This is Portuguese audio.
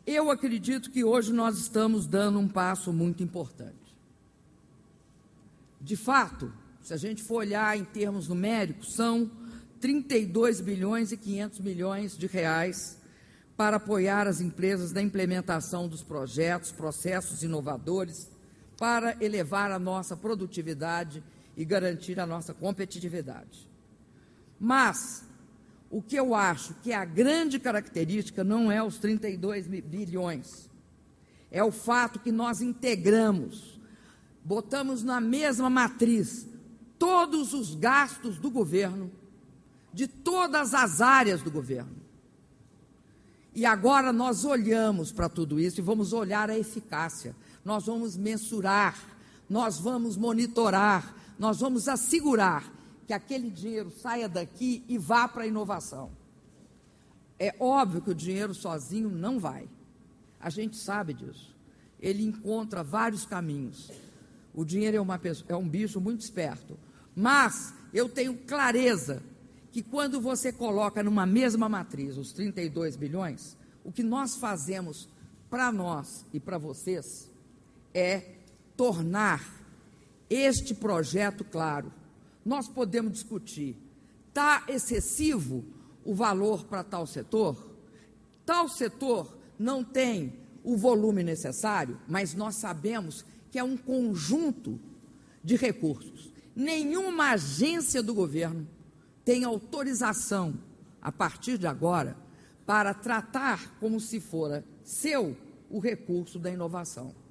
Eu acredito que hoje nós estamos dando um passo muito importante. De fato, se a gente for olhar em termos numéricos, são 32 bilhões e 500 milhões de reais para apoiar as empresas na implementação dos projetos, processos inovadores, para elevar a nossa produtividade e garantir a nossa competitividade. Mas o que eu acho que é a grande característica não é os 32 bilhões, é o fato que nós integramos, botamos na mesma matriz todos os gastos do governo, de todas as áreas do governo. E agora nós olhamos para tudo isso e vamos olhar a eficácia, nós vamos mensurar, nós vamos monitorar, nós vamos assegurar que aquele dinheiro saia daqui e vá para a inovação. É óbvio que o dinheiro sozinho não vai, a gente sabe disso, ele encontra vários caminhos. O dinheiro é um bicho muito esperto, mas eu tenho clareza que quando você coloca numa mesma matriz os 32 bilhões, o que nós fazemos para nós e para vocês é tornar este projeto claro. Nós podemos discutir, está excessivo o valor para tal setor não tem o volume necessário, mas nós sabemos que é um conjunto de recursos. Nenhuma agência do governo tem autorização, a partir de agora, para tratar como se fora seu o recurso da inovação.